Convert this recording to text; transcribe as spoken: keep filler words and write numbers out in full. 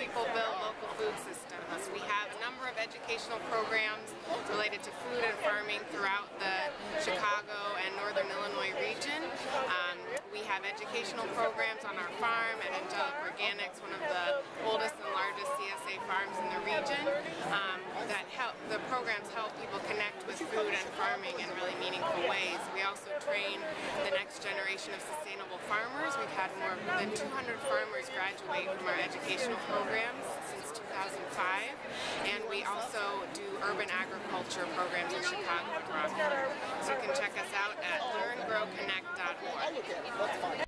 people build local food systems. We have a number of educational programs related to food and farming throughout the Chicago and Northern Illinois region. Um, we have educational programs on our farm at Angelic Organics, one of the oldest and largest C S A farms in the region. Um, that help, the programs help people connect with food and farming in really meaningful ways. We also train the next generation of sustainable farmers. We've had more than two hundred farmers graduate from our educational programs since two thousand five, and we also do urban agriculture programs in Chicago and Rockford. So you can check us out at learn grow connect dot org.